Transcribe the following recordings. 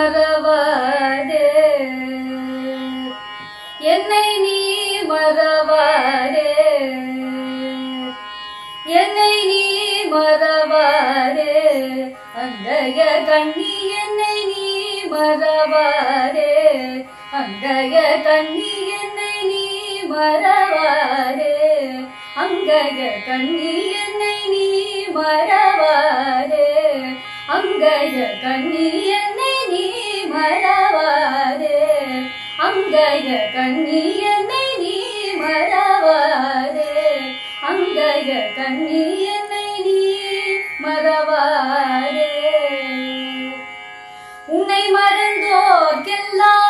மறவாதே என்னை நீ மறவாதே என்னை நீ மறவாதே அங்கய கண்ணி என்னை நீ மறவாதே அங்கய கண்ணி என்னை நீ மறவாதே அங்கய கண்ணி என்னை நீ மறவாதே அங்கய கண்ணி என்னை நீ மறவாதே அங்கய கண்ணி என்னை நீ மறவாதே அங்கய கண்ணி என்னை நீ மறவாதே உன்னை மறந்தோர்க்கெல்லாம்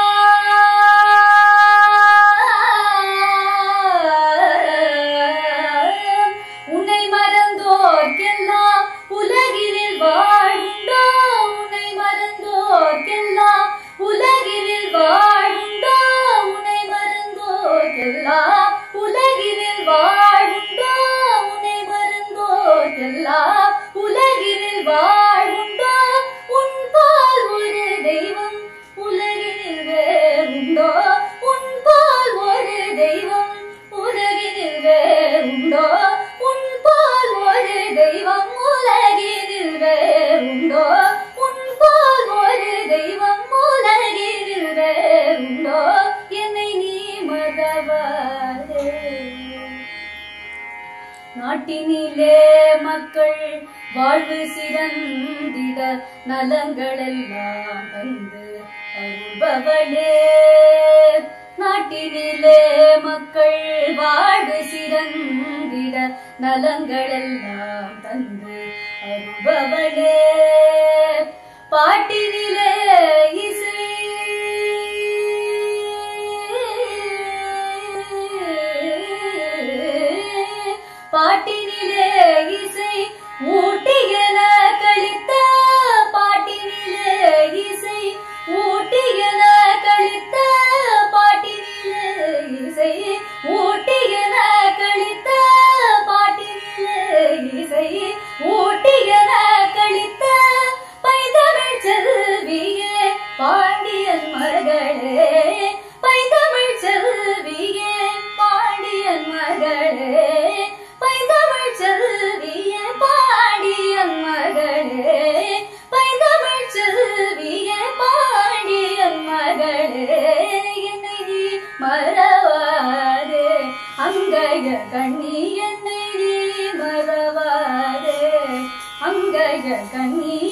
உன்னை மறந்தோர்க்கெல்லாம் உலகினில் வாழ்வுண்டோ உன்னை மறந்தோர்க்கெல்லாம் உலகினில் வாழ்வுண்டோ உன்னை மறந்தோர்க்கெல்லாம் உலகினில் வாழ்வுண்டோ உன்னை மறந்தோர்க்கெல்லாம் உலகினில் வாழ்வுண்டோ உன் போல் ஒரு தெய்வம் உலகினில் வேறுண்டோ உன் போல் ஒரு தெய்வம் உலகினில் வேறுண்டோ உன் போல் ஒரு தெய்வம் உலகினில் வேறுண்டோ உன் போல் ஒரு தெய்வம் உலகினில் வேறுண்டோ என்னை நீ மறவாதே நாட்டினிலே மக்கள் வாழ்வு சிறந்திட நலங்களெல்லாம் தந்து அருள்பவளே நாட்டினிலே மக்கள் வாழ்வு சிறந்திட நலங்களெல்லாம் தந்து அருள்பவளே பாட்டினிலே இசை பாட்டினிலே இசை ஊட்டியன கழித்த பாட்டினிலே இசை ஊட்டியன கழித்த பாட்டினிலே இசை ஊட்டியன கழித்த பாட்டினிலே இசை ஊட்டியன கழித்த பைந்தமிழ் செல்வியே பாண்டியன் மகளே பைந்தமிழ் செல்வியே பாண்டியன் மகளே பைந்தமிழ் செல்வியே பாண்டியன் மகளே பைந்தமிழ் செல்வியே பாண்டியன் மகளே என்னை நீ மறவாதே அங்கய கண்ணி என்னை நீ மறவாதே அங்கய கண்ணி